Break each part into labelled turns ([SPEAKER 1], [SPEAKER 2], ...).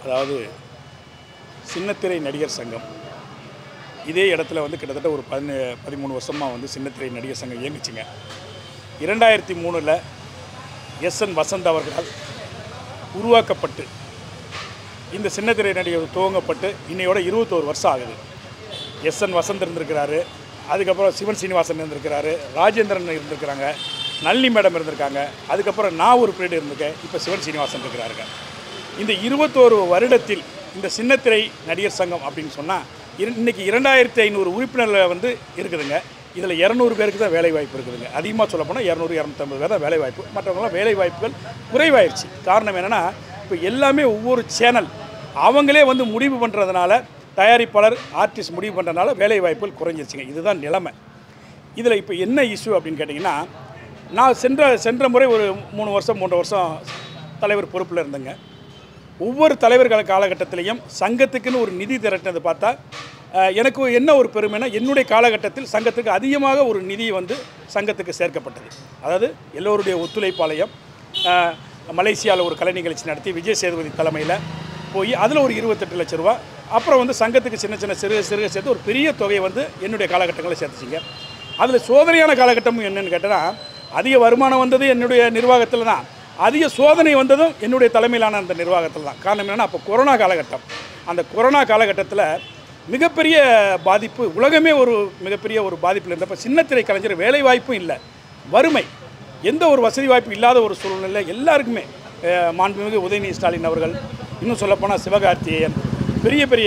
[SPEAKER 1] அதாவது சின்னத்திரை நடிகர் சங்கம் இதே இடத்துல வந்து கிட்டத்தட்ட ஒரு 13 வருஷமாக வந்து சின்னத்திரை நடிகர் சங்கம் இயங்குச்சுங்க. 2003 எஸ்என் வசந்த் அவர்களால் உருவாக்கப்பட்டு இந்த சின்னத்திரை நடிகர் துவங்கப்பட்டு இன்னையோட 21 வருஷம் ஆகுது. எஸ்என் வசந்த் இருந்திருக்கிறாரு, அதுக்கப்புறம் சிவன் சீனிவாசன் இருந்திருக்கிறாரு, ராஜேந்திரன் இருந்திருக்கிறாங்க, நளினி மேடம் இருந்திருக்காங்க, அதுக்கப்புறம் நான் ஒரு பீரியட் இருந்திருக்கேன், இப்போ சிவன் சீனிவாசன் இருக்கிறாருங்க. இந்த 21 வருடத்தில் இந்த சின்னத்திரை நடிகர் சங்கம் அப்படின்னு சொன்னால் இன்றைக்கி 2500 உறுப்பினர்கள் வந்து இருக்குதுங்க. இதில் 200 பேருக்கு தான் வேலைவாய்ப்பு இருக்குதுங்க. அதிகமாக சொல்லப்போனால் 200-250 பேர் தான் வேலைவாய்ப்பு. மற்றவங்களாம் வேலைவாய்ப்புகள் குறைவாயிருச்சு. காரணம் என்னென்னா இப்போ எல்லாமே ஒவ்வொரு சேனல் அவங்களே வந்து முடிவு பண்ணுறதுனால, தயாரிப்பாளர் ஆர்டிஸ்ட் முடிவு பண்ணுறதுனால வேலைவாய்ப்புகள் குறைஞ்சிருச்சுங்க. இதுதான் நிலைமை. இதில் இப்போ என்ன இஷ்யூ அப்படின்னு கேட்டிங்கன்னா, நான் சென்ற முறை ஒரு 3 வருஷம் தலைவர் பொறுப்பில் இருந்தேங்க. ஒவ்வொரு தலைவர்கள் காலகட்டத்திலையும் சங்கத்துக்குன்னு ஒரு நிதி திரட்டினது பார்த்தா எனக்கு என்ன ஒரு பெருமைனா, என்னுடைய காலகட்டத்தில் சங்கத்துக்கு அதிகமாக ஒரு நிதி வந்து சங்கத்துக்கு சேர்க்கப்பட்டது. அதாவது எல்லோருடைய ஒத்துழைப்பாளையம் மலேசியாவில் ஒரு கலை நிகழ்ச்சி நடத்தி விஜய் சேதுபதி தலைமையில் போய் அதில் ஒரு 28 லட்சம் ரூபா, அப்புறம் வந்து சங்கத்துக்கு சின்ன சிறுக சேர்த்து ஒரு பெரிய தொகையை வந்து என்னுடைய காலகட்டங்களில் சேர்த்துச்சிங்க. அதில் சோதனையான காலகட்டமும் என்னென்னு கேட்டால், அதிக வருமானம் வந்தது என்னுடைய நிர்வாகத்தில் தான், அதிக சோதனை வந்ததும் என்னுடைய தலைமையிலான அந்த நிர்வாகத்தில் தான். காரணம் என்னென்னா, அப்போ கொரோனா காலகட்டம். அந்த கொரோனா காலகட்டத்தில் மிகப்பெரிய பாதிப்பு, உலகமே ஒரு மிகப்பெரிய ஒரு பாதிப்பில் இருந்தப்போ சின்னத்திரை கலைஞர் வேலைவாய்ப்பும் இல்லை, வறுமை, எந்த ஒரு வசதி வாய்ப்பு இல்லாத ஒரு சூழ்நிலை எல்லாருக்குமே. மாண்புமிகு உதயநிதி ஸ்டாலின் அவர்கள், இன்னும் சொல்லப்போனால் சிவகார்த்திகேயன், பெரிய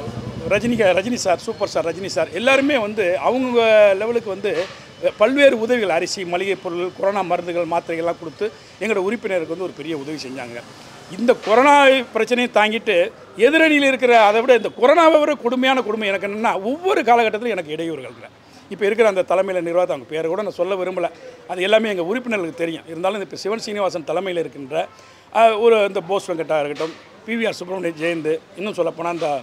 [SPEAKER 1] Rajini sir, super star Rajini sir, எல்லாருமே வந்து அவங்க லெவலுக்கு வந்து பல்வேறு உதவிகள், அரிசி, மளிகை பொருள், கொரோனா மருந்துகள், மாத்திரைகள்லாம் கொடுத்து எங்களோட உறுப்பினருக்கு வந்து ஒரு பெரிய உதவி செஞ்சாங்க. இந்த கொரோனா பிரச்சனையை தாங்கிட்டு எதிரணியில் இருக்கிற அதை விட இந்த கொரோனாவை விட கொடுமையான கொடுமை எனக்கு என்னென்னா, ஒவ்வொரு காலகட்டத்திலும் எனக்கு இடையூறுகள். இப்போ இருக்கிற அந்த தலைமையில் நிர்வாகத்தை அவங்க பேரை கூட நான் சொல்ல விரும்பலை, அது எல்லாமே எங்கள் உறுப்பினர்களுக்கு தெரியும். இருந்தாலும் இப்போ சிவன் சீனிவாசன் தலைமையில் இருக்கின்ற ஒரு இந்த போஸ் வெங்கட்டா இருக்கட்டும், பிவிஆர் சுப்பிரமணிய ஜெயந்த், இன்னும் சொல்லப்போனால் அந்த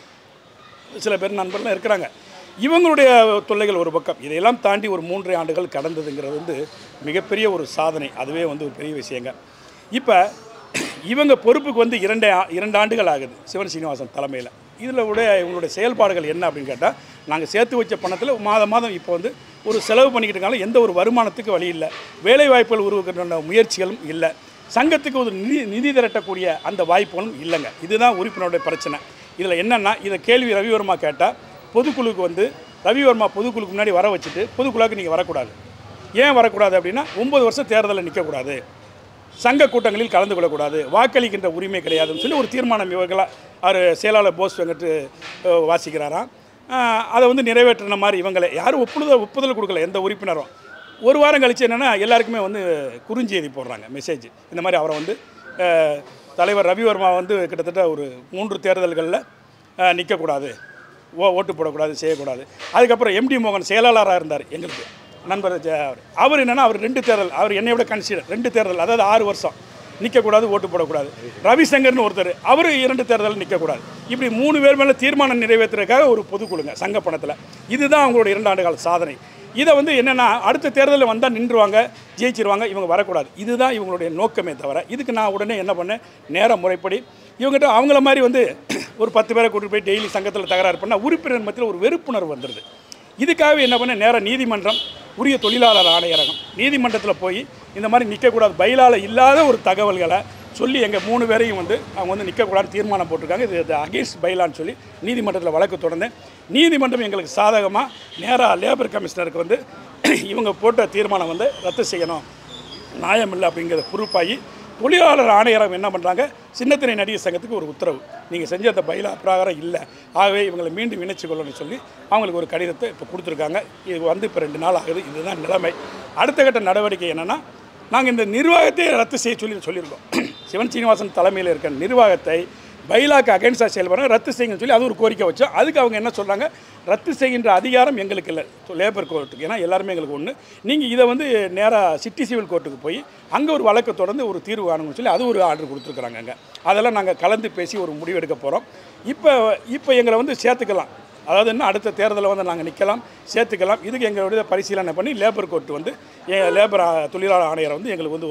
[SPEAKER 1] சில பேர் நண்பர்கள்லாம் இருக்கிறாங்க. இவங்களுடைய தொல்லைகள் ஒரு பக்கம், இதையெல்லாம் தாண்டி ஒரு 3 ஆண்டுகள் கடந்ததுங்கிறது வந்து மிகப்பெரிய ஒரு சாதனை. அதுவே வந்து ஒரு பெரிய விஷயங்க. இப்போ இவங்க பொறுப்புக்கு வந்து 2 ஆண்டுகள் ஆகுது சிவன் சீனிவாசன் தலைமையில். இதில் இவங்களுடைய செயல்பாடுகள் என்ன அப்படின்னு கேட்டால், நாங்கள் சேர்த்து வச்ச பணத்தில் மாதம் இப்போ வந்து ஒரு செலவு பண்ணிக்கிட்டு இருக்காங்க. எந்த ஒரு வருமானத்துக்கு வழி இல்லை, வேலைவாய்ப்புகள் உருவாக்குற முயற்சிகளும் இல்லை, சங்கத்துக்கு ஒரு நிதி திரட்டக்கூடிய அந்த வாய்ப்புகளும் இல்லைங்க. இதுதான் உறுப்பினருடைய பிரச்சனை. இதில் என்னென்னா, இதை கேள்வி ரவிவர்மா கேட்டால், பொதுக்குழுக்கு வந்து ரவிவர்மா பொதுக்குழுக்கு முன்னாடி வர வச்சுட்டு, பொதுக்குழுக்கு நீங்கள் வரக்கூடாது. ஏன் வரக்கூடாது அப்படின்னா, 9 வருஷம் தேர்தலில் நிற்கக்கூடாது, சங்க கூட்டங்களில் கலந்து கொள்ளக்கூடாது, வாக்களிக்கின்ற உரிமை கிடையாதுன்னு சொல்லி ஒரு தீர்மானம் இவர்களாக அவர் செயலாளர் போஸ் வெங்கட் வாசிக்கிறாராம். அதை வந்து நிறைவேற்றின மாதிரி இவங்களை யாரும் ஒப்புதல் கொடுக்கல, எந்த உறுப்பினரும். ஒரு வாரம் கழித்து என்னென்னா, எல்லாருக்குமே வந்து குறுஞ்செய்தி போடுறாங்க, மெசேஜ். இந்த மாதிரி அவரை வந்து தலைவர் ரவிவர்மா வந்து கிட்டத்தட்ட ஒரு 3 தேர்தல்களில் நிற்கக்கூடாது, ஓட்டு போடக்கூடாது, செய்யக்கூடாது. அதுக்கப்புறம் எம்டி மோகன் செயலாளராக இருந்தார் எங்களுக்கு நண்பர். அவர் என்னென்னா, அவர் 2 தேர்தல், அவர் என்னை விட கன்சிடர் 2 தேர்தல், அதாவது 6 வருஷம் நிற்கக்கூடாது, ஓட்டு போடக்கூடாது. ரவிசங்கர்னு ஒருத்தர், அவர் 2 தேர்தல் நிற்கக்கூடாது. இப்படி 3 பேர் மேலே தீர்மானம் நிறைவேற்றுறதுக்காக ஒரு பொதுக்குழுங்க சங்க பணத்தில். இதுதான் அவங்களோட 2 ஆண்டு கால சாதனை. இதை வந்து என்னென்னா, அடுத்த தேர்தலில் வந்தால் நின்றுவாங்க, ஜெயிச்சிருவாங்க, இவங்க வரக்கூடாது. இதுதான் இவங்களுடைய நோக்கமே தவிர, இதுக்கு நான் உடனே என்ன பண்ணேன், நேர முறைப்படி இவங்ககிட்ட அவங்கள மாதிரி வந்து ஒரு 10 பேரை கூட்டிட்டு போய் டெய்லி சங்கத்தில் தகராறு பண்ணால் உறுப்பினர் மத்தியில் ஒரு வெறுப்புணர்வு வந்துடுது. இதுக்காகவே என்ன பண்ண, நேராக நீதிமன்றம், உரிய தொழிலாளர் ஆணையரகம், நீதிமன்றத்தில் போய் இந்த மாதிரி நிற்கக்கூடாது, பைலால் இல்லாத ஒரு தகவல்களை சொல்லி எங்கள் 3 பேரையும் வந்து அவங்க வந்து நிற்கக்கூடாது தீர்மானம் போட்டிருக்காங்க. இது அகேன்ஸ்ட் பைலான்னு சொல்லி நீதிமன்றத்தில் வழக்கு தொடர்ந்தேன். நீதிமன்றம் எங்களுக்கு சாதகமாக நேராக லேபர் கமிஷனருக்கு வந்து இவங்க போட்ட தீர்மானம் வந்து ரத்து செய்யணும், நியாயம் இல்லை அப்படிங்கிறத பொறுப்பாகி தொழிலாளர் ஆணையரம் என்ன பண்ணுறாங்க, சின்னத்திரை நடிகர் சங்கத்துக்கு ஒரு உத்தரவு, நீங்கள் செஞ்ச அந்த பைலா பிரகாரம் இல்லை, ஆகவே இவங்களை மீண்டும் இணைச்சு கொள்ளணும்னு சொல்லி அவங்களுக்கு ஒரு கடிதத்தை இப்போ கொடுத்துருக்காங்க. இது வந்து இப்போ 2 நாள் ஆகுது. இதுதான் நிலைமை. அடுத்த கட்ட நடவடிக்கை என்னென்னா, நாங்கள் இந்த நிர்வாகத்தை ரத்து செய்ய சொல்லியிருக்கோம். சிவன் சீனிவாசன் தலைமையில் இருக்கிற நிர்வாகத்தை பைலாக்கு அகைன்ஸ்டாக செயல்படுறாங்க, ரத்து செய்யுங்கன்னு சொல்லி அது ஒரு கோரிக்கை வச்சோம். அதுக்கு அவங்க என்ன சொல்கிறாங்க, ரத்து செய்கின்ற அதிகாரம் எங்களுக்கு இல்லை, லேபர் கோர்ட்டுக்கு, ஏன்னா எல்லாருமே எங்களுக்கு ஒன்று, நீங்கள் இதை வந்து நேராக சிட்டி சிவில் கோர்ட்டுக்கு போய் அங்கே ஒரு வழக்கு தொடர்ந்து ஒரு தீர்வு காணுங்கன்னு சொல்லி அது ஒரு ஆர்டர் கொடுத்துருக்குறாங்க. அங்கே அதெல்லாம் நாங்கள் கலந்து பேசி ஒரு முடிவு எடுக்க போகிறோம். இப்போ எங்களை வந்து சேர்த்துக்கலாம், அதாவது என்ன, அடுத்த தேர்தலில் வந்து நாங்கள் நிற்கலாம், சேர்த்துக்கலாம். இதுக்கு எங்களுடைய பரிசீலனை பண்ணி லேபர் கோர்ட்டு வந்து லேபர் தொழிலாளர் ஆணையரை வந்து எங்களுக்கு வந்து ஒரு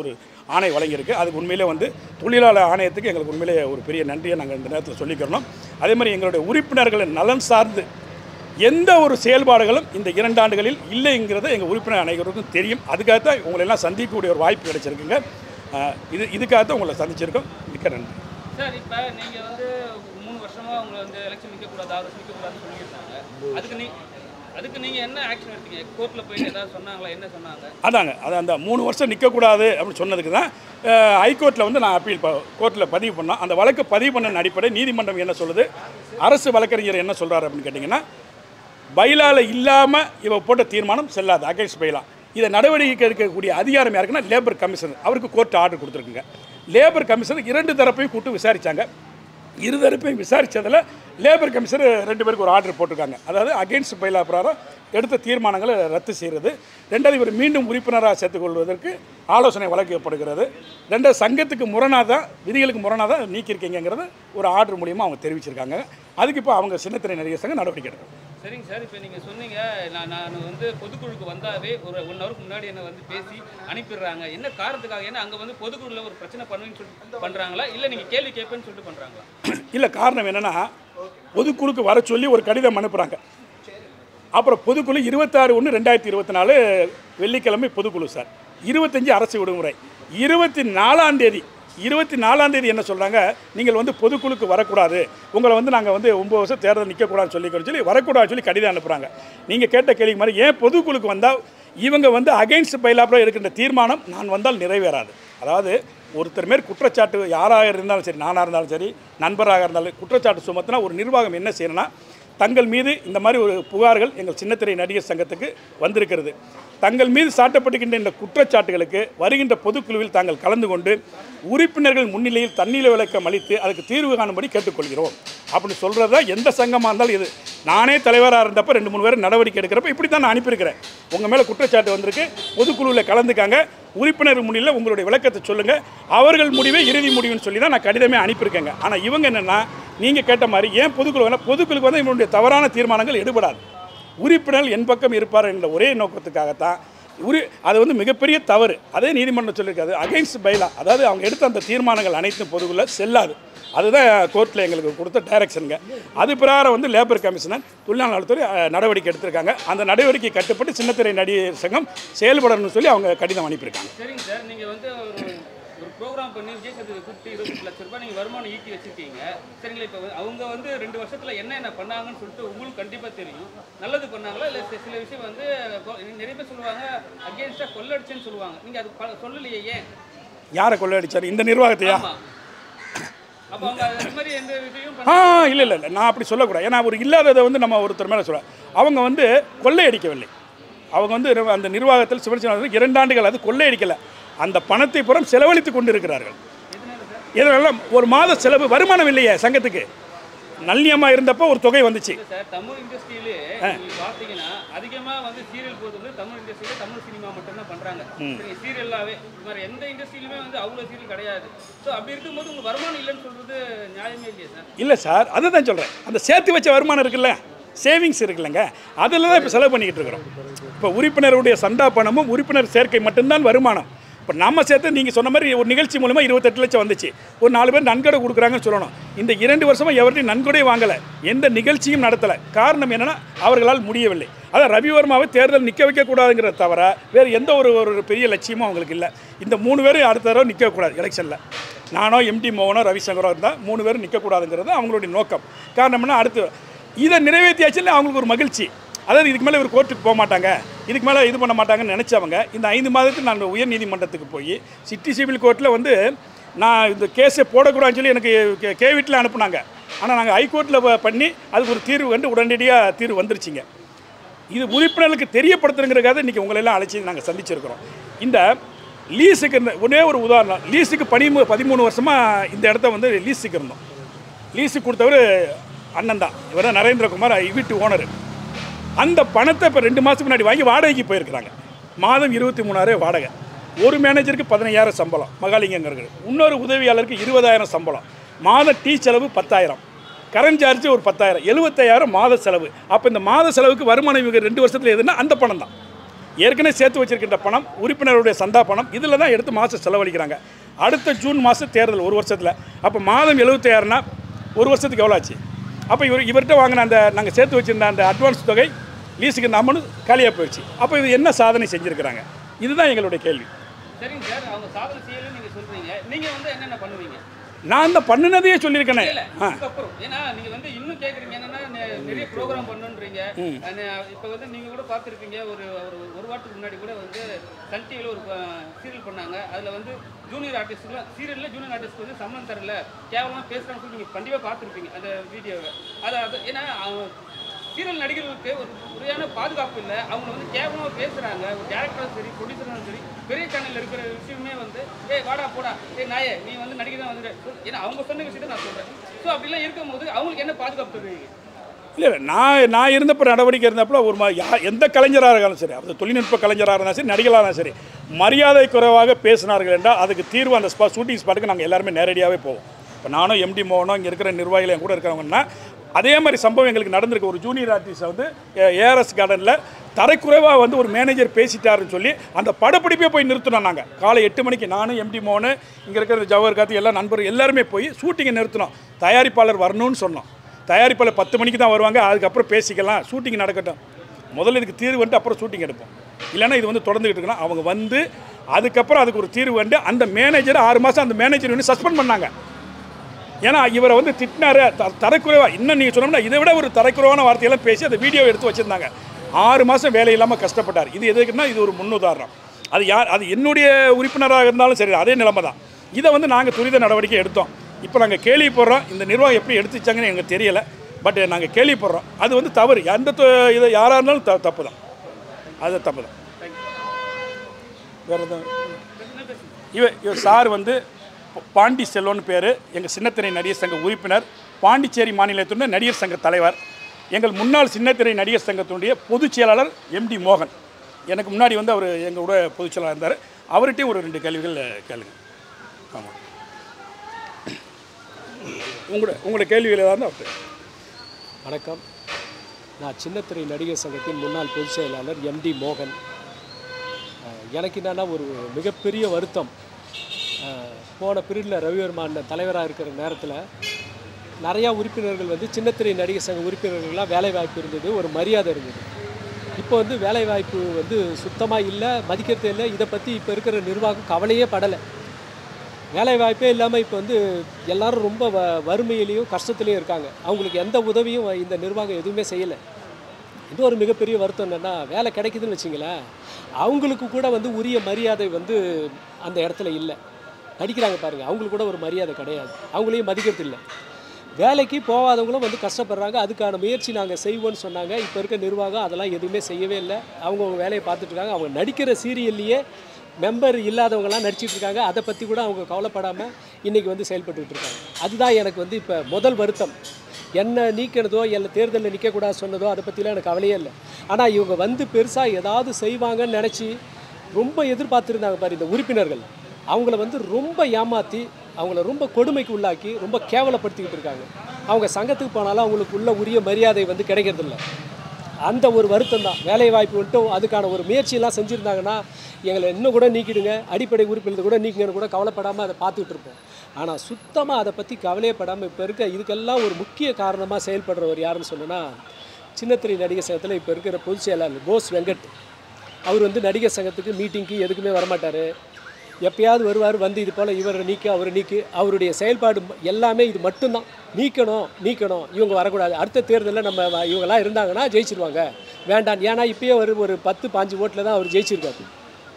[SPEAKER 1] ஆணை வழங்கியிருக்கு. அதுக்கு உண்மையிலே வந்து தொழிலாளர் ஆணையத்துக்கு எங்களுக்கு உண்மையிலே ஒரு பெரிய நன்றியை நாங்கள் இந்த நேரத்தில் சொல்லிக்கிறோம். அதே மாதிரி எங்களுடைய உறுப்பினர்களின் நலன் சார்ந்து எந்த ஒரு செயல்பாடுகளும் இந்த 2 ஆண்டுகளில் இல்லைங்கிறது எங்கள் உறுப்பினர் அனைவருக்கும் தெரியும். அதுக்காகத்தான் உங்களெல்லாம் சந்திக்கக்கூடிய ஒரு வாய்ப்பு கிடைச்சிருக்குங்க. இதுக்காகத்தான் உங்களை சந்திச்சிருக்கோம். மிக்க நன்றி
[SPEAKER 2] சார். இப்போ நீங்கள் வந்து 3 வருஷமாக உங்களை வந்து எலெக்ஷன் நிற்கக்கூடாது, 6 வருஷம் நிற்கக்கூடாதுன்னு சொல்லியிருந்தாங்க. அதுக்கு நீங்கள் என்ன ஆக்ஷன் எடுத்தீங்க? கோர்ட்டில் போயிட்டு ஏதாவது சொன்னாங்களா? என்ன சொன்னாங்க?
[SPEAKER 1] அதாங்க, அது அந்த 3 வருஷம் நிற்கக்கூடாது அப்படின்னு சொன்னதுக்கு தான் ஹைகோர்ட்டில் வந்து நான் அப்பீல் கோர்ட்டில் பதிவு பண்ணோம். அந்த வழக்கு பதிவு பண்ண அடிப்படை நீதிமன்றம் என்ன சொல்லுது, அரசு வழக்கறிஞர் என்ன சொல்கிறார் அப்படின்னு கேட்டிங்கன்னா, பைலாவில் இல்லாமல் இவ போட்ட தீர்மானம் செல்லாது, அகைன்ஸ்ட் பைலா. இதை நடவடிக்கை எடுக்கக்கூடிய அதிகாரம் யாருக்குன்னா லேபர் கமிஷனர். அவருக்கு கோர்ட் ஆர்டர் கொடுத்துருக்குங்க. லேபர் கமிஷனர் 2 தரப்பையும் கூப்பிட்டு விசாரித்தாங்க. 2 தரப்பையும் விசாரித்ததில் லேபர் கமிஷனர் 2 பேருக்கு ஒரு ஆர்டர் போட்டிருக்காங்க. அதாவது அகைன்ஸ்ட் பைலா பிரகாரம் எடுத்த தீர்மானங்களை ரத்து செய்கிறது. 2வது இவர் மீண்டும் உறுப்பினராக சேர்த்துக்கொள்வதற்கு ஆலோசனை வழங்கப்படுகிறது. 2வது சங்கத்துக்கு முரணாக தான், விதிகளுக்கு முரணாக தான் நீக்கியிருக்கீங்கிறது ஒரு ஆர்டர் மூலியமாக அவங்க தெரிவிச்சிருக்காங்க. அதுக்கு இப்போ அவங்க சின்னத்திரை நடிகர் சங்கம் நடவடிக்கை எடுக்கும்.
[SPEAKER 2] சரிங்க சார். இப்போ நீங்கள் சொன்னீங்க, நான் வந்து பொதுக்குழுக்கு வந்தாவே ஒரு 1 ஹவருக்கு முன்னாடி என்னை வந்து பேசி அனுப்பிடுறாங்க. என்ன காரணத்துக்காக? ஏன்னா அங்கே வந்து பொதுக்குழுவில் ஒரு பிரச்சனை பண்ணுவேன்னு சொல்லிட்டு பண்ணுறாங்களா, இல்லை நீங்கள் கேள்வி கேட்பேன்னு சொல்லிட்டு பண்ணுறாங்களா?
[SPEAKER 1] இல்லை, காரணம் என்னென்னா, பொதுக்குழுக்கு வர சொல்லி ஒரு கடிதம் அனுப்புகிறாங்க. அப்புறம் பொதுக்குழு 26/1/2024 வெள்ளிக்கிழமை பொதுக்குழு சார். 25 அரசு விடுமுறை. 24ஆம் தேதி என்ன சொல்கிறாங்க, நீங்கள் வந்து பொதுக்குழுக்கு வரக்கூடாது, உங்களை வந்து நாங்கள் வந்து 9 வருஷம் தேர்தல் நிற்கக்கூடாதுன்னு சொல்லி வரக்கூடாதுன்னு சொல்லி கடிதம் அனுப்புகிறாங்க. நீங்கள் கேட்ட கேள்வி மாதிரி ஏன் பொதுக்குழுக்கு வந்தால் இவங்க வந்து அகைன்ஸ்ட் பைலாப்பில் இருக்கின்ற தீர்மானம் நான் வந்தால் நிறைவேறாது. அதாவது ஒருத்தர் மேல் குற்றச்சாட்டு யாராக இருந்தாலும் சரி, நானாக இருந்தாலும் சரி, நண்பராக இருந்தாலும் குற்றச்சாட்டு சுமத்தினா ஒரு நிர்வாகம் என்ன செய்யணும்னா, தங்கள் மீது இந்த மாதிரி ஒரு புகார்கள் எங்கள் சின்னத்திரை நடிகர் சங்கத்துக்கு வந்திருக்கிறது. தங்கள் மீது சாட்டப்பட்டுகின்ற இந்த குற்றச்சாட்டுகளுக்கு வருகின்ற பொதுக்குழுவில் தாங்கள் கலந்து கொண்டு உறுப்பினர்கள் முன்னிலையில் தண்ணீர் விளக்கம் அளித்து அதுக்கு தீர்வு காணும்படி கேட்டுக்கொள்கிறோம் அப்படின்னு சொல்கிறது தான் எந்த சங்கமாக இருந்தாலும். இது நானே தலைவராக இருந்தப்போ 2-3 பேர் நடவடிக்கை எடுக்கிறப்ப இப்படி தான் நான் அனுப்பியிருக்கிறேன். உங்கள் மேலே குற்றச்சாட்டு வந்திருக்கு, பொதுக்குழுவில் கலந்துக்காங்க, உறுப்பினர் முன்னிலையில் உங்களுடைய விளக்கத்தை சொல்லுங்கள், அவர்கள் முடிவே இறுதி முடிவுன்னு சொல்லி தான் நான் கடிதமே அனுப்பியிருக்கேங்க. ஆனால் இவங்க என்னென்னா, நீங்கள் கேட்ட மாதிரி ஏன் பொதுக்குழு வேணால், பொதுக்குழுக்கு வந்து இவனுடைய தவறான தீர்மானங்கள் எடுபடாது, உறுப்பினர்கள் என் பக்கம் இருப்பார் என்ற ஒரே நோக்கத்துக்காகத்தான் அது வந்து மிகப்பெரிய தவறு. அதே நீதிமன்றம் சொல்லியிருக்காது, அகைன்ஸ்ட் பைலா, அதாவது அவங்க எடுத்த அந்த தீர்மானங்கள் அனைத்தும் பொதுக்குள்ள செல்லாது. அதுதான் கோர்ட்டில் எங்களுக்கு கொடுத்த டைரக்ஷனுங்க. அது பிரகாரம் வந்து லேபர் கமிஷனர் தொழிலாளர் நலத்துறை நடவடிக்கை எடுத்திருக்காங்க. அந்த நடவடிக்கை கட்டுப்பட்டு சின்னத்திரை நடிகர் சங்கம் செயல்படணும்னு சொல்லி அவங்க கடிதம் அனுப்பியிருக்காங்க.
[SPEAKER 2] சரிங்க சார். நீங்கள் வந்து ஒரு ப்ரோக்ராம் பண்ணி விஜய் சேதுபதி கூப்பிட்டு 28 லட்ச ரூபாய் நீங்கள் வருமானம் ஈட்டி வச்சுருக்கீங்க. சரிங்களா? இப்போ அவங்க வந்து 2 வருஷத்தில் என்ன பண்ணாங்கன்னு சொல்லிட்டு உங்களுக்கு கண்டிப்பாக தெரியும். நல்லது பண்ணாங்களா, இல்லை சில விஷயம் வந்து நிறைய பேர் சொல்லுவாங்க அகேன்ஸ்டாக கொள்ளடிச்சேன்னு சொல்லுவாங்க. நீங்கள் அது சொல்லலையே, ஏன்?
[SPEAKER 1] யாரை கொள்ளடிச்சார்? இந்த நிர்வாகத்தையா?
[SPEAKER 2] அப்போ அவங்க அது மாதிரி எந்த விஷயம்
[SPEAKER 1] இல்லை, நான் அப்படி சொல்லக்கூடாது. ஏன்னா ஒரு இல்லாததை வந்து நம்ம ஒருத்தர் மேலே சொல்ல, அவங்க வந்து கொள்ளையடிக்கவில்லை. அவங்க வந்து அந்த நிர்வாகத்தில் சிவசேனா 2 ஆண்டுகள் அது கொள்ளையடிக்கலை. அந்த பணத்தை புறம் செலவழித்து கொண்டு இருக்கிறார்கள். இதெல்லாம் ஒரு மாத செலவு வருமானம் இல்லையே சங்கத்துக்கு. நல்லியமாக இருந்தப்போ ஒரு தொகை வந்துச்சு.
[SPEAKER 2] தமிழ் இண்டஸ்ட்ரியிலே பார்த்தீங்கன்னா அதிகமாக வந்து சீரியல் போது வந்து தமிழ் இண்டஸ்ட்ரியில் தமிழ் சினிமா மட்டும்தான் பண்ணுறாங்க. சீரியல்லாவே வேறு எந்த இண்டஸ்ட்ரியிலுமே வந்து அவ்வளோ சீரியல் கிடையாது. ஸோ அப்படி இருக்கும்போது உங்களுக்கு வருமானம் இல்லைன்னு சொல்கிறது நியாயமே இல்லையா சார்?
[SPEAKER 1] இல்லை சார், அதை தான் சொல்கிறேன். அந்த சேர்த்து வச்ச வருமானம் இருக்குல்ல, சேவிங்ஸ் இருக்குல்லங்க, அதில் தான் இப்போ செலவு பண்ணிக்கிட்டு இருக்கிறோம். இப்போ உறுப்பினருடைய சந்தா பணமும் உறுப்பினர் சேர்க்கை மட்டும்தான் வருமானம். இப்போ நம்ம சேர்த்து நீங்கள் சொன்ன மாதிரி ஒரு நிகழ்ச்சி மூலமாக 28 லட்சம் வந்துச்சு. ஒரு 4 பேர் நன்கொடை கொடுக்குறாங்கன்னு சொல்லணும். இந்த 2 வருஷமாக எவரையும் நன்கொடை வாங்கலை, எந்த நிகழ்ச்சியும் நடத்தலை. காரணம் என்னென்னா அவர்களால் முடியவில்லை. அதான் ரவிவர்மாவை தேர்தல் நிற்க வைக்கக்கூடாதுங்கிறத தவிர வேறு எந்த ஒரு பெரிய லட்சியமும் அவங்களுக்கு இல்லை. இந்த 3 பேரும் அடுத்த தடவை நிற்கக்கூடாது எலெக்ஷனில். நானோ எம்டி மோகனோ ரவிசங்கரோ இருந்தால் 3 பேரும் நிற்கக்கூடாதுங்கிறது அவங்களுடைய நோக்கம். காரணம் என்ன, அடுத்து இதை நிறைவேற்றியாச்சுன்னு அவங்களுக்கு ஒரு மகிழ்ச்சி. அதாவது இதுக்கு மேலே ஒரு கோர்ட்டுக்கு போக மாட்டாங்க, இதுக்கு மேலே இது பண்ண மாட்டாங்கன்னு நினச்சவங்க இந்த 5 மாதத்துக்கு நான் உயர் நீதிமன்றத்துக்கு போய் சிட்டி சிவில் கோர்ட்டில் வந்து நான் இந்த கேஸை போடக்கூடாதுன்னு சொல்லி எனக்கு கேவிட்டில் அனுப்புனாங்க. ஆனால் நாங்கள் ஹைகோர்ட்டில் பண்ணி அதுக்கு ஒரு தீர்வு கண்டு உடனடியாக தீர்வு வந்துருச்சிங்க. இது உறுப்பினர்களுக்கு தெரியப்படுத்துங்கிறதுக்காக இன்றைக்கி உங்களெல்லாம் அழைச்சி நாங்கள் சந்திச்சிருக்கிறோம். இந்த லீஸுக்கு இருந்த ஒரே ஒரு உதாரணம், லீஸுக்கு 13 வருஷமாக இந்த இடத்த வந்து லீஸுக்கு இருந்தோம். லீஸுக்கு கொடுத்தவர் அண்ணன் தான், இவர் தான் நரேந்திரகுமார், வீட்டு ஓனர். அந்த பணத்தை இப்போ 2 மாதத்துக்கு முன்னாடி வாங்கி வாடகைக்கு போயிருக்கிறாங்க. மாதம் 23,000 வாடகை. ஒரு மேனேஜருக்கு 15,000 சம்பளம் மகாலிங்கங்கிறது, இன்னொரு உதவியாளருக்கு 20,000 சம்பளம், மாத டீ செலவு 10,000, கரண்ட் சார்ஜ் ஒரு 10,000, 75,000 மாத செலவு. அப்போ இந்த மாத செலவுக்கு வருமானம் இவங்க 2 வருஷத்தில் எதுனா அந்த பணம் தான். ஏற்கனவே சேர்த்து வச்சிருக்கின்ற பணம், உறுப்பினருடைய சந்தா பணம், இதில் தான் எடுத்து மாதம் செலவழிக்கிறாங்க. அடுத்த ஜூன் மாதம் தேர்தல் ஒரு வருஷத்தில். அப்போ மாதம் 76னா ஒரு வருஷத்துக்கு எவ்வளோ ஆச்சு? அப்போ இவர்கிட்ட வாங்கின அந்த நாங்கள் சேர்த்து வச்சுருந்த அந்த அட்வான்ஸ் தொகை லீஸுக்கு இந்த அமௌண்ட் காலியாக போயிடுச்சு. அப்போ இது என்ன சாதனை செஞ்சுருக்கிறாங்க? இதுதான் எங்களுடைய கேள்வி.
[SPEAKER 2] சரிங்க சார், அவங்க சாதனை செய்யலன்னு நீங்கள் சொல்கிறீங்க. நீங்கள் வந்து என்னென்ன பண்ணுவீங்க?
[SPEAKER 1] நான் தான் பண்ணினதையே சொல்லியிருக்கேனே.
[SPEAKER 2] அதுக்கப்புறம் ஏன்னா நீங்கள் வந்து இன்னும் கேட்குறீங்க என்னன்னா நிறைய ப்ரோக்ராம் பண்ணுன்றீங்க. இப்போ வந்து நீங்கள் கூட பார்த்துருப்பீங்க, ஒரு வாரத்துக்கு முன்னாடி கூட வந்து சன் டிவியில் ஒரு சீரியல் பண்ணாங்க. அதில் வந்து ஜூனியர் ஆர்டிஸ்ட்லாம் சீரியலில் ஜூனியர் ஆர்டிஸ்ட் வந்து சம்பளம் தரல, கேவலமாக பேசுகிறான்னு சொல்லி நீங்கள் கண்டிப்பாக பார்த்துருப்பீங்க அந்த வீடியோவை. அது ஏன்னா சீரியல் நடிகர்களுக்கு ஒரு முறையான பாதுகாப்பு இல்லை. அவங்க வந்து கேவலமாக பேசுகிறாங்க. ஒரு டேரக்டரும் சரி, ப்ரொடியூசரும் சரி, பெரிய சேனலில் இருக்கிற விஷயமே வந்து வாடா போடா, நாயே நீ வந்து நடிகை தான் வந்துடு, ஏன்னா அவங்க சொன்ன விஷயத்தை நான் சொல்கிறேன். ஸோ அப்படிலாம் இருக்கும்போது அவங்களுக்கு என்ன பாதுகாப்பு தருவீங்க?
[SPEAKER 1] இல்லை, நான் இருந்தப்போ நடவடிக்கை இருந்தப்போ ஒரு எந்த கலைஞராக இருந்தாலும் சரி, அது தொழில்நுட்ப கலைஞராக இருந்தாலும் சரி, நடிகளாக இருந்தாலும் சரி, மரியாதை குறைவாக பேசினார்கள் என்றால் அதுக்கு தீர்வு அந்த ஷூட்டிங் ஸ்பாட்டுக்கு நாங்கள் எல்லாருமே நேரடியாகவே போவோம். இப்போ நானும் எம்டி மோகனும் இங்கே இருக்கிற நிர்வாகிகள் என் கூட இருக்கிறவங்கன்னா அதே மாதிரி சம்பவம் எங்களுக்கு நடந்திருக்கு. ஒரு ஜூனியர் ஆர்டிஸ்ட் வந்து ஏஆர்எஸ் கார்டனில் தரைக்குறைவாக வந்து ஒரு மேனேஜர் பேசிட்டாருன்னு சொல்லி அந்த படப்பிடிப்பே போய் நிறுத்தினோம். நாங்கள் காலை 8 மணிக்கு நானும் எம்டி மோகனு இங்கே இருக்கிற ஜவஹர் கார்த்தி எல்லா நண்பர்கள் எல்லாருமே போய் ஷூட்டிங்கை நிறுத்தினோம். தயாரிப்பாளர் வரணும்னு சொன்னோம். தயாரிப்பாளர் 10 மணிக்கு தான் வருவாங்க, அதுக்கப்புறம் பேசிக்கலாம், ஷூட்டிங் நடக்கட்டும், முதல்ல இதுக்கு தீர்வு வந்துட்டு அப்புறம் ஷூட்டிங் எடுப்போம், இல்லைன்னா இது வந்து தொடர்ந்துக்கிட்டு இருக்கணும். அவங்க வந்து அதுக்கப்புறம் அதுக்கு ஒரு தீர்வு வந்து அந்த மேனேஜர் 6 மாதம் அந்த மேனேஜர் வந்து சஸ்பெண்ட் பண்ணாங்க. ஏன்னா இவரை வந்து திட்டினாரு தரைக்குறைவாக. இன்னும் நீங்கள் சொன்னோம்னா இதை விட ஒரு தரைக்குறைவான வார்த்தையெல்லாம் பேசி அந்த வீடியோ எடுத்து வச்சுருந்தாங்க. 6 மாதம் வேலை இல்லாமல் கஷ்டப்பட்டார். இது எதுக்குன்னா இது ஒரு முன்னுதாரணம். அது என்னுடைய உறுப்பினராக இருந்தாலும் சரி, அதே நிலைமை தான். இதை வந்து நாங்கள் துரித நடவடிக்கை எடுத்தோம். இப்போ நாங்கள் கேள்விப்படுறோம், இந்த நிர்வாகம் எப்படி எடுத்துச்சாங்கன்னு எங்களுக்கு தெரியலை. பட் நாங்கள் கேள்விப்படுறோம். அது வந்து தவறு. இதை யாராக இருந்தாலும் தப்பு தான். அது தப்பு தான். வேறு எதுவும் இவர் சார் வந்து பாண்டி செல்வன் பேர், எங்கள் சின்னத்திரை நடிகர் சங்க உறுப்பினர், பாண்டிச்சேரி மாநிலத்துடைய நடிகர் சங்க தலைவர், எங்கள் முன்னாள் சின்னத்திரை நடிகர் சங்கத்தினுடைய பொதுச் செயலாளர் எம்டி மோகன். எனக்கு முன்னாடி வந்து அவர் எங்களோட பொதுச் செயலாளர் இருந்தார். அவர்கிட்டையும் ஒரு 2 கேள்விகள் கேளுங்க. ஆமாம், உங்களோட கேள்விகள் ஏதாவது அவர்கிட்ட.
[SPEAKER 3] வணக்கம், நான் சின்னத்திரை நடிகர் சங்கத்தின் முன்னாள் பொதுச் செயலாளர் எம்டி மோகன். எனக்கு என்னென்னா ஒரு மிகப்பெரிய வருத்தம், போன பீரியடில் ரவிவர்மான் தலைவராக இருக்கிற நேரத்தில் நிறையா உறுப்பினர்கள் வந்து சின்னத்திரை நடிகர் சங்க உறுப்பினர்கள்லாம் வேலைவாய்ப்பு இருந்தது, ஒரு மரியாதை இருந்தது. இப்போ வந்து வேலைவாய்ப்பு வந்து சுத்தமாக இல்லை, மதிக்கிறதே இல்லை. இதை பற்றி இப்போ இருக்கிற நிர்வாகம் கவலையே படலை. வேலைவாய்ப்பே இல்லாமல் இப்போ வந்து எல்லோரும் ரொம்ப வறுமையிலையும் கஷ்டத்துலேயும் இருக்காங்க. அவங்களுக்கு எந்த உதவியும் இந்த நிர்வாகம் எதுவுமே செய்யலை. இது ஒரு மிகப்பெரிய வருத்தம். என்னென்னா வேலை கிடைக்குதுன்னு வச்சிங்களேன், அவங்களுக்கு கூட வந்து உரிய மரியாதை வந்து அந்த இடத்துல இல்லை. நடிக்கிறாங்க பாருங்கள், அவங்களுக்கு கூட ஒரு மரியாதை கிடையாது, அவங்களையும் மதிக்கிறது இல்லை. வேலைக்கு போகாதவங்களும் வந்து கஷ்டப்படுறாங்க. அதுக்கான முயற்சி நாங்கள் செய்வோன்னு சொன்னாங்க. இப்போ இருக்க நிர்வாகம் அதெல்லாம் எதுவுமே செய்யவே இல்லை. அவங்க வேலையை பார்த்துட்ருக்காங்க. அவங்க நடிக்கிற சீரியல்லையே மெம்பர் இல்லாதவங்களாம் நடிச்சிட்டு இருக்காங்க. அதை பற்றி கூட அவங்க கவலைப்படாமல் இன்றைக்கி வந்து செயல்பட்டுக்கிட்டு இருக்காங்க. அதுதான் எனக்கு வந்து இப்போ முதல் வருத்தம். என்ன நீக்கினதோ இல்லை தேர்தலில் நிற்கக்கூடாது சொன்னதோ அதை பற்றிலாம் எனக்கு கவலையே இல்லை. ஆனால் இவங்க வந்து பெருசாக ஏதாவது செய்வாங்கன்னு நினச்சி ரொம்ப எதிர்பார்த்துருந்தாங்க பாரு இந்த உறுப்பினர்கள். அவங்கள வந்து ரொம்ப ஏமாற்றி, அவங்கள ரொம்ப கொடுமைக்கு உள்ளாக்கி, ரொம்ப கேவலப்படுத்திக்கிட்டு இருக்காங்க. அவங்க சங்கத்துக்கு போனாலும் அவங்களுக்கு உள்ள உரிய மரியாதை வந்து கிடைக்கிறதில்ல. அந்த ஒரு வருத்தம் தான். வேலை வாய்ப்பு மட்டும் அதுக்கான ஒரு முயற்சியெல்லாம் செஞ்சுருந்தாங்கன்னா எங்களை இன்னும் கூட நீக்கிடுங்க, அடிப்படை உறுப்பினர் கூட நீக்கிங்கன்னு கூட கவலைப்படாமல் அதை பார்த்துக்கிட்டு இருப்போம். ஆனால் சுத்தமாக அதை பற்றி கவலையப்படாமல் இப்போ இருக்க இதுக்கெல்லாம் ஒரு முக்கிய காரணமாக செயல்படுறவர் யாருன்னு சொன்னோன்னா, சின்னத்திரை நடிகர் சங்கத்தில் இப்போ இருக்கிற பொதுச் செயலாளர் போஸ் வெங்கட். அவர் வந்து நடிகர் சங்கத்துக்கு மீட்டிங்க்கு எதுக்குமே வரமாட்டார். எப்பயாவது வருவார், வந்து இது போல் இவரை நீக்கு அவரை நீக்கு. அவருடைய செயல்பாடு எல்லாமே இது மட்டும்தான். நீக்கணும், இவங்க வரக்கூடாது, அடுத்த தேர்தலில் நம்ம இவங்கெல்லாம் இருந்தாங்கன்னா ஜெயிச்சிருவாங்க, வேண்டாம். ஏன்னா இப்போயே ஒரு 10-15 ஓட்டில் தான் அவர் ஜெயிச்சிருக்காரு.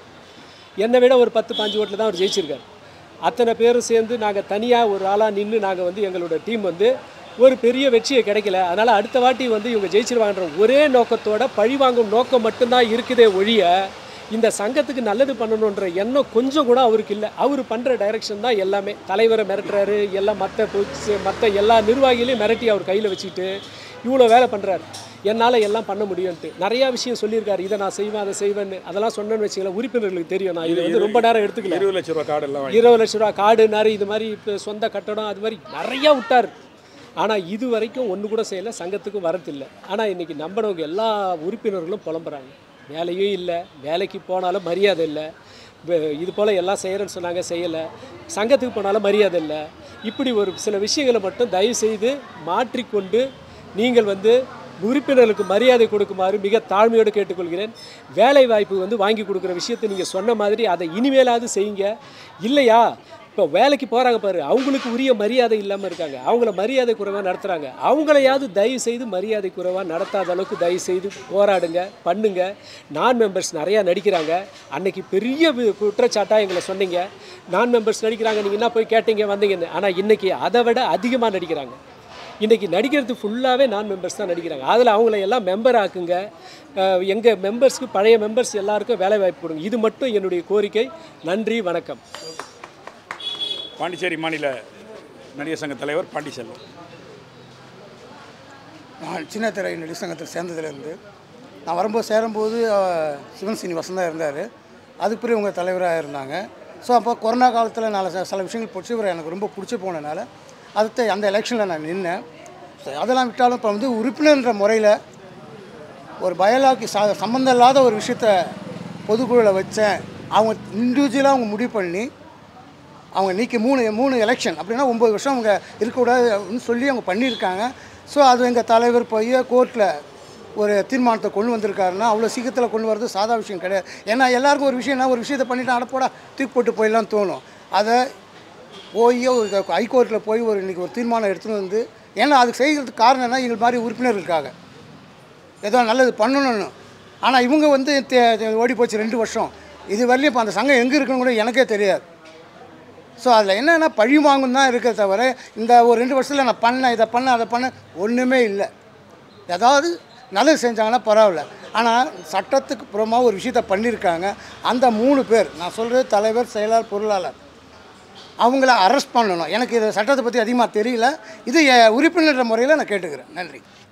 [SPEAKER 3] என்னை விட ஒரு 10-15 ஓட்டில் தான் அவர் ஜெயிச்சிருக்கார். அத்தனை பேரும் சேர்ந்து நாங்கள் தனியாக ஒரு ஆளாக நின்று நாங்கள் வந்து எங்களோட டீம் வந்து ஒரு பெரிய வெற்றியை கிடைக்கல. அதனால் அடுத்த வாட்டி வந்து இவங்க ஜெயிச்சிருவாங்கன்ற ஒரே நோக்கத்தோட பழிவாங்கும் நோக்கம் மட்டும்தான் இருக்குதே ஒழிய இந்த சங்கத்துக்கு நல்லது பண்ணணுன்ற எண்ணம் கொஞ்சம் கூட அவருக்கு இல்லை. அவர் பண்ணுற டைரக்ஷன் தான் எல்லாமே. தலைவரை மிரட்டுறாரு, எல்லாம் மற்ற எல்லா நிர்வாகிகளையும் மிரட்டி அவர் கையில் வச்சுக்கிட்டு இவ்வளோ வேலை பண்ணுறாரு. என்னால் எல்லாம் பண்ண முடியும்ட்டு நிறையா விஷயம் சொல்லியிருக்காரு. இதை நான் செய்வேன், அதை செய்வேன்னு. அதெல்லாம் சொன்னேன்னு வச்சுக்கலாம், உறுப்பினர்களுக்கு தெரியும். நான் இது வந்து ரொம்ப நேரம் எடுத்துக்கல.
[SPEAKER 1] 20 லட்ச ரூபா கார்டு எல்லாம்
[SPEAKER 3] 20 லட்ச ரூபா கார்டு நிறைய இது மாதிரி இப்போ சொந்த கட்டடம் அது மாதிரி நிறையா விட்டார். ஆனால் இது வரைக்கும் ஒன்று கூட செய்யலை, சங்கத்துக்கும் வரதில்லை. ஆனால் இன்றைக்கி நம்பினவங்க எல்லா உறுப்பினர்களும் புலம்புறாங்க. வேலையும் இல்லை, வேலைக்கு போனாலும் மரியாதை இல்லை, இது போல் எல்லாம் செய்கிறேன்னு சொன்னாங்க செய்யலை, சங்கத்துக்கு போனாலும் மரியாதை இல்லை. இப்படி ஒரு சில விஷயங்களை மட்டும் தயவுசெய்து மாற்றிக்கொண்டு நீங்கள் வந்து உறுப்பினர்களுக்கு மரியாதை கொடுக்குமாறு மிக தாழ்மையோடு கேட்டுக்கொள்கிறேன். வேலை வாய்ப்பு வாங்கி கொடுக்குற விஷயத்தை நீங்கள் சொன்ன மாதிரி அதை இனிமேலாவது செய்யுங்க. இல்லையா, இப்போ வேலைக்கு போகிறாங்க பாரு, அவங்களுக்கு உரிய மரியாதை இல்லாமல் இருக்காங்க, அவங்கள மரியாதை குறைவாக நடத்துகிறாங்க, அவங்களையாவது தயவு செய்து மரியாதை குறைவாக நடத்தாத அளவுக்கு தயவு செய்து போராடுங்க, பண்ணுங்க. நான் மெம்பர்ஸ் நிறையா நடிக்கிறாங்க. அன்னைக்கு பெரிய குற்றச்சாட்டாக எங்களை சொன்னீங்க, நான் மெம்பர்ஸ் நடிக்கிறாங்க, நீங்கள் என்ன போய் கேட்டீங்க வந்தீங்கன்னு. ஆனால் இன்றைக்கி அதை விட அதிகமாக நடிக்கிறாங்க. இன்றைக்கி நடிக்கிறது ஃபுல்லாகவே நான் மெம்பர்ஸ் தான் நடிக்கிறாங்க. அதில் அவங்கள எல்லாம் மெம்பர் ஆக்குங்க. எங்கள் மெம்பர்ஸ்க்கு, பழைய மெம்பர்ஸ் எல்லாருக்கும் வேலை வாய்ப்பு கொடுங்க. இது மட்டும் என்னுடைய கோரிக்கை. நன்றி, வணக்கம்.
[SPEAKER 1] பாண்டிச்சேரி மாநில நடிகர் சங்க தலைவர் பாண்டிச்செல்வம்.
[SPEAKER 4] நான் சின்னத்திரை நடிகர் சங்கத்தில் சேர்ந்ததுலேருந்து நான் வரும்போது சேரும்போது சிவன் சீனிவாசன் தான் இருந்தார். அதுக்கு பிறகு இவங்க தலைவராக இருந்தாங்க. ஸோ அப்போ கொரோனா காலத்தில் நான் சில விஷயங்கள் பிடிச்சி இவரை எனக்கு ரொம்ப பிடிச்சி போனதுனால அடுத்த அந்த எலெக்ஷனில் நான் நின்னேன். அதெல்லாம் விட்டாலும் இப்போ உறுப்பினர்ன்ற முறையில் ஒரு பயாலாக்கு சம்மந்தம் இல்லாத ஒரு விஷயத்த பொதுக்குழுவில் வச்சேன். அவங்க இண்டிவிஜுவலாக அவங்க முடிவு பண்ணி அவங்க நீக்கி மூணு எலெக்ஷன் அப்படின்னா 9 வருஷம் அவங்க இருக்கக்கூடாதுன்னு சொல்லி அவங்க பண்ணியிருக்காங்க. ஸோ அது எங்கள் தலைவர் போய் கோர்ட்டில் ஒரு தீர்மானத்தை கொண்டு வந்திருக்காருன்னா அவ்வளோ சீக்கிரத்தில் கொண்டு வரது சாதா விஷயம் கிடையாது. ஏன்னா எல்லாருக்கும் ஒரு விஷயம்னா ஒரு விஷயத்தை பண்ணிவிட்டு அடப்போடா தூக்கி போட்டு போயிடலான்னு தோணும். அதை போய் ஒரு ஹைகோர்ட்டில் போய் இன்றைக்கி ஒரு தீர்மானம் எடுத்துகிட்டு வந்து, ஏன்னா அதுக்கு செய்கிறதுக்கு காரணம் என்ன, எங்கள் மாதிரி உறுப்பினர்களுக்காக ஏதோ நல்லது பண்ணணும்னு. ஆனால் இவங்க ஓடி போச்சு 2 வருஷம். இது வரலையும் இப்போ அந்த சங்கம் எங்கே இருக்குன்னு கூட எனக்கே தெரியாது. ஸோ அதில் என்னென்னா பழி வாங்கும் தான் இருக்கிற தவிர இந்த ஒரு 2 வருஷத்தில் நான் பண்ணேன், இதை பண்ணேன், அதை பண்ணேன், ஒன்றுமே இல்லை. ஏதாவது நல்லது செஞ்சாங்கன்னா பரவாயில்ல. ஆனால் சட்டத்துக்கு புறமாக ஒரு விஷயத்த பண்ணியிருக்காங்க. அந்த 3 பேர் நான் சொல்கிறது தலைவர், செயலாளர், பொருளாளர், அவங்கள அரெஸ்ட் பண்ணணும். எனக்கு இது சட்டத்தை பற்றி அதிகமாக தெரியல. இது உறுப்பினர் முறையில் நான் கேட்டுக்கிறேன். நன்றி.